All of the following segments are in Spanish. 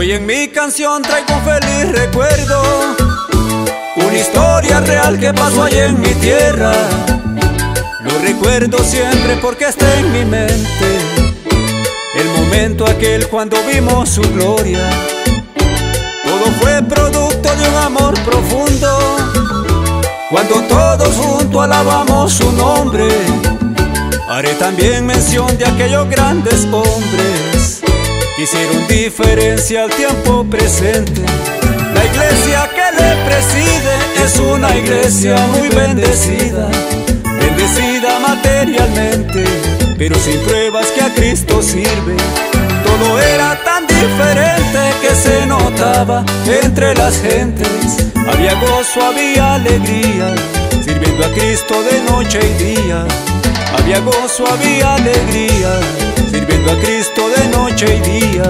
Hoy en mi canción traigo un feliz recuerdo, una historia real que pasó allá en mi tierra. Lo recuerdo siempre porque está en mi mente, el momento aquel cuando vimos su gloria. Todo fue producto de un amor profundo, cuando todos juntos alabamos su nombre. Haré también mención de aquellos grandes hombres que hicieron diferencia al tiempo presente. La iglesia que le preside es una iglesia muy bendecida, bendecida materialmente, pero sin pruebas que a Cristo sirve. Todo era tan diferente que se notaba entre las gentes. Había gozo, había alegría, sirviendo a Cristo de noche y día. Había gozo, había alegría, sirviendo a Cristo de noche y día.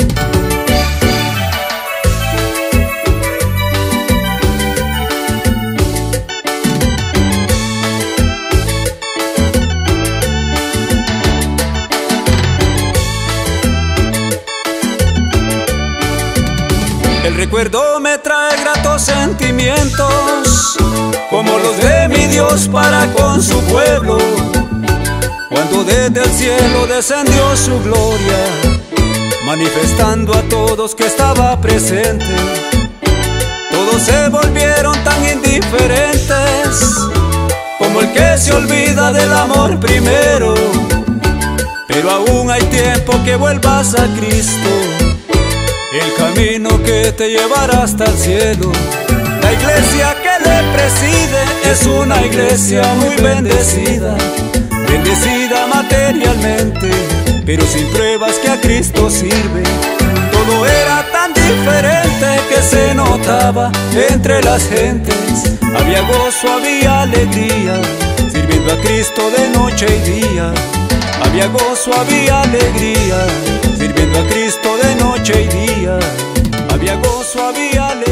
El recuerdo me trae gratos sentimientos, como los de mi Dios para con su pueblo, cuando desde el cielo descendió su gloria, manifestando a todos que estaba presente. Todos se volvieron tan indiferentes como el que se olvida del amor primero. Pero aún hay tiempo que vuelvas a Cristo, el camino que te llevará hasta el cielo. La iglesia que le preside es una iglesia muy bendecida, bendecida materialmente, pero sin pruebas que a Cristo sirve. Todo era tan diferente que se notaba entre las gentes. Había gozo, había alegría, sirviendo a Cristo de noche y día. Había gozo, había alegría, sirviendo a Cristo de noche y día. Había gozo, había alegría.